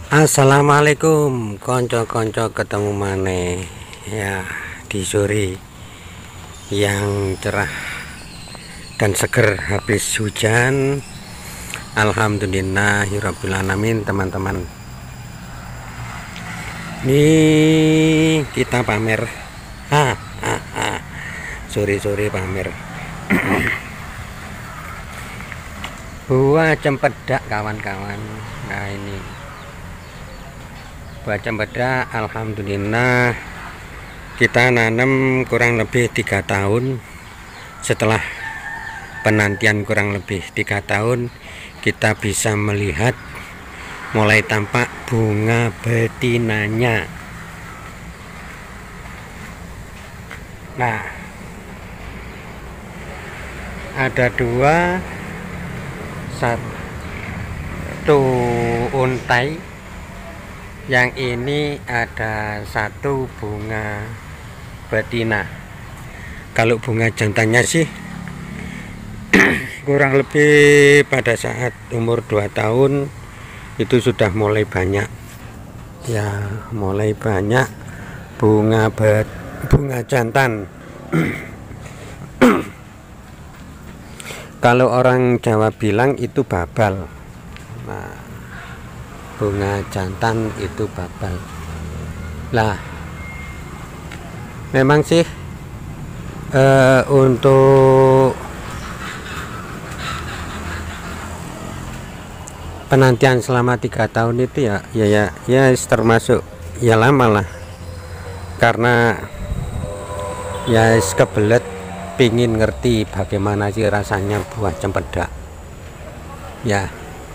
Assalamualaikum konco-konco, ketemu maneh ya di sore yang cerah dan seger habis hujan. Alhamdulillahirobbilalamin teman-teman. Ini kita pamer sore-sore pamer buah cempedak kawan-kawan. Nah ini buah cempedak, alhamdulillah kita nanam kurang lebih 3 tahun. Setelah penantian kurang lebih 3 tahun, kita bisa melihat mulai tampak bunga betinanya. Nah, ada dua, satu untai. Yang ini ada satu bunga betina. Kalau bunga jantannya sih kurang lebih pada saat umur 2 tahun itu sudah mulai banyak ya, mulai banyak bunga jantan. Kalau orang Jawa bilang itu babal. Nah, bunga jantan itu babal. Lah, memang sih untuk penantian selama 3 tahun itu ya termasuk ya lama lah, karena ya kebelet pingin ngerti bagaimana sih rasanya buah cempedak ya,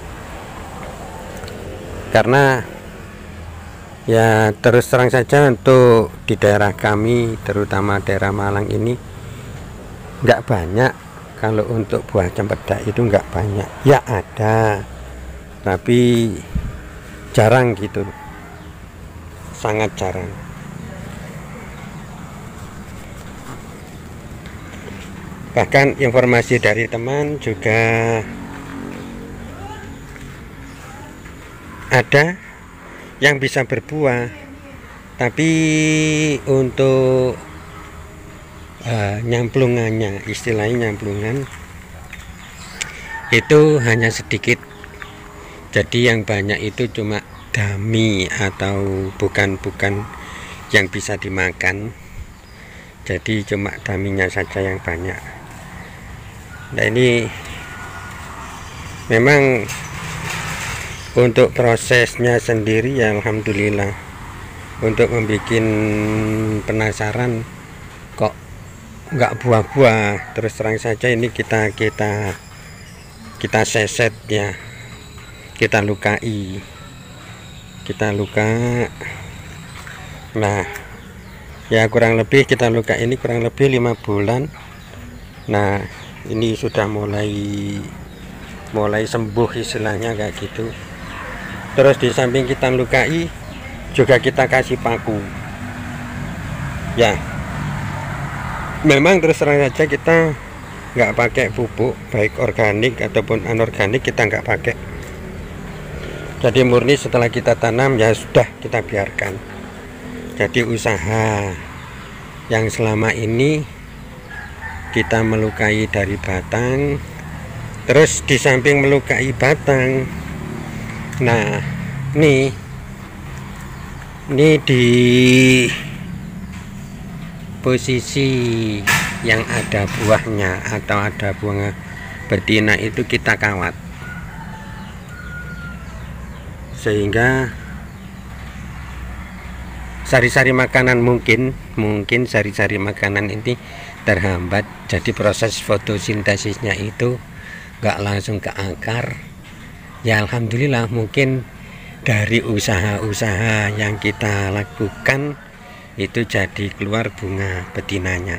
karena ya terus terang saja untuk di daerah kami, terutama daerah Malang ini nggak banyak. Kalau untuk buah cempedak itu nggak banyak, ya ada tapi jarang gitu, sangat jarang. Bahkan informasi dari teman juga ada yang bisa berbuah, tapi untuk nyamplungannya, istilahnya nyamplungan itu hanya sedikit. Jadi yang banyak itu cuma dami atau bukan yang bisa dimakan. Jadi cuma daminya saja yang banyak. Nah ini memang untuk prosesnya sendiri ya alhamdulillah, untuk membuat penasaran kok nggak buah-buah. Terus terang saja ini kita seset ya, kita luka. Nah ya kurang lebih kita luka ini kurang lebih 5 bulan. Nah ini sudah mulai sembuh istilahnya kayak gitu. Terus di samping kita lukai juga kita kasih paku ya. Memang terus terang saja kita nggak pakai pupuk baik organik ataupun anorganik, kita nggak pakai. Jadi murni setelah kita tanam ya sudah kita biarkan. Jadi usaha yang selama ini kita melukai dari batang, terus di samping melukai batang, nah ini di posisi yang ada buahnya atau ada bunga betina itu kita kawat, sehingga sari-sari makanan mungkin sari-sari makanan ini terhambat. Jadi proses fotosintesisnya itu nggak langsung ke akar ya. Alhamdulillah mungkin dari usaha-usaha yang kita lakukan itu jadi keluar bunga betinanya.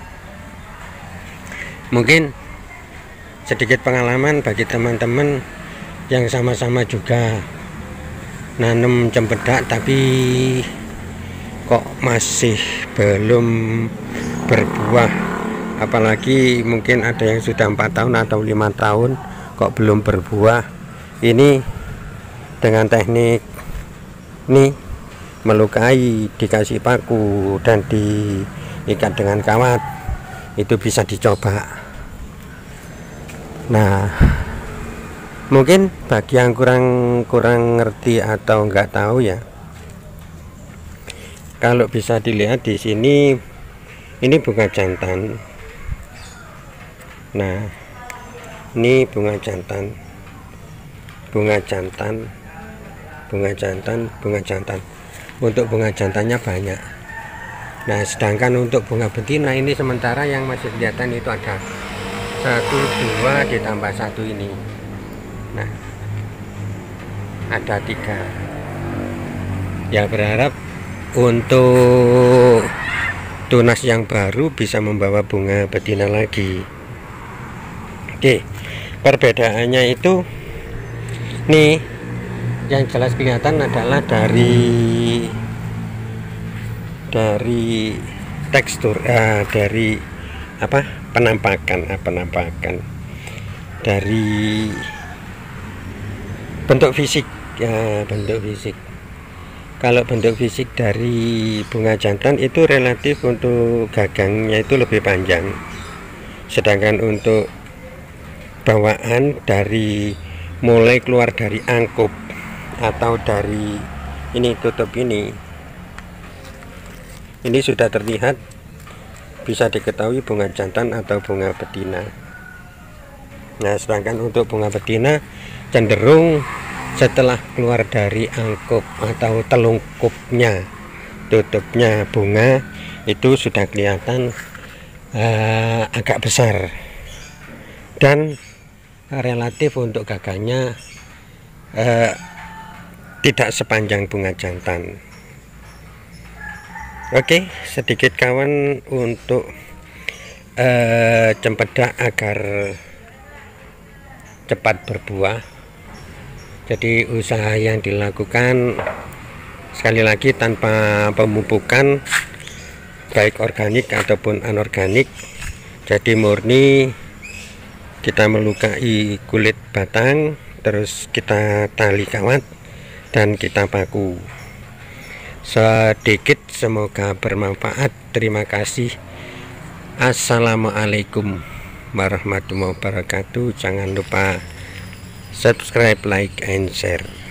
Mungkin sedikit pengalaman bagi teman-teman yang sama-sama juga nanam cempedak tapi kok masih belum berbuah, apalagi mungkin ada yang sudah 4 tahun atau 5 tahun kok belum berbuah. Ini dengan teknik nih melukai, dikasih paku dan diikat dengan kawat, itu bisa dicoba. Nah, mungkin bagi yang kurang ngerti atau nggak tahu ya, kalau bisa dilihat di sini, ini bunga jantan. Nah, ini bunga jantan, bunga jantan, bunga jantan, bunga jantan. Untuk bunga jantannya banyak. Nah, sedangkan untuk bunga betina ini sementara yang masih kelihatan itu ada 1, 2 ditambah 1 ini. Nah, ada 3. Ya, berharap untuk tunas yang baru bisa membawa bunga betina lagi. Oke, perbedaannya itu nih, yang jelas kelihatan adalah dari tekstur, dari apa, penampakan, dari bentuk fisik ya, bentuk fisik. Kalau bentuk fisik dari bunga jantan itu relatif untuk gagangnya itu lebih panjang, sedangkan untuk bawaan dari mulai keluar dari angkup atau dari ini tutup ini sudah terlihat, bisa diketahui bunga jantan atau bunga betina. Nah, sedangkan untuk bunga betina cenderung setelah keluar dari angkup atau telungkupnya, tutupnya bunga itu sudah kelihatan agak besar, dan relatif untuk gagangnya tidak sepanjang bunga jantan. Oke, sedikit kawan untuk cempedak agar cepat berbuah. Jadi usaha yang dilakukan sekali lagi tanpa pemupukan baik organik ataupun anorganik. Jadi murni kita melukai kulit batang, terus kita tali kawat dan kita paku. Sedikit, semoga bermanfaat. Terima kasih. Assalamualaikum warahmatullahi wabarakatuh. Jangan lupa subscribe, like, and share.